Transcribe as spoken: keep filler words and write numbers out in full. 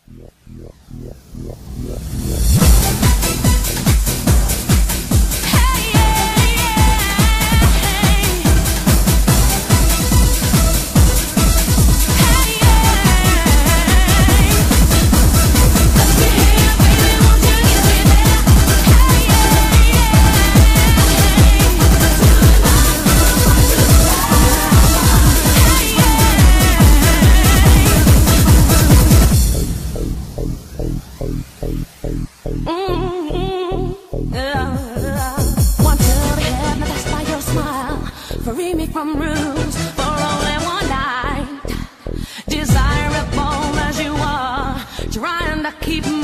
Free me from rules for only one night. Desirable as you are, trying to keep me